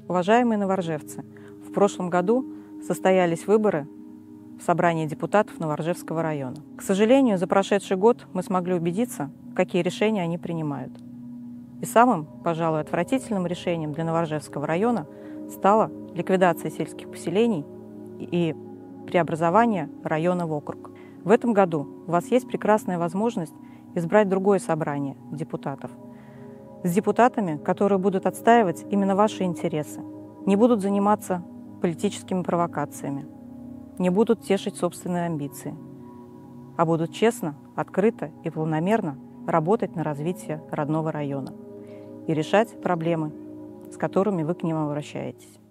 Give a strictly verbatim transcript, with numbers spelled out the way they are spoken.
Уважаемые новоржевцы, в прошлом году состоялись выборы в собрании депутатов Новоржевского района. К сожалению, за прошедший год мы смогли убедиться, какие решения они принимают. И самым, пожалуй, отвратительным решением для Новоржевского района стала ликвидация сельских поселений и преобразование района в округ. В этом году у вас есть прекрасная возможность избрать другое собрание депутатов с депутатами, которые будут отстаивать именно ваши интересы, не будут заниматься политическими провокациями, не будут тешить собственные амбиции, а будут честно, открыто и планомерно работать на развитие родного района и решать проблемы, с которыми вы к ним обращаетесь.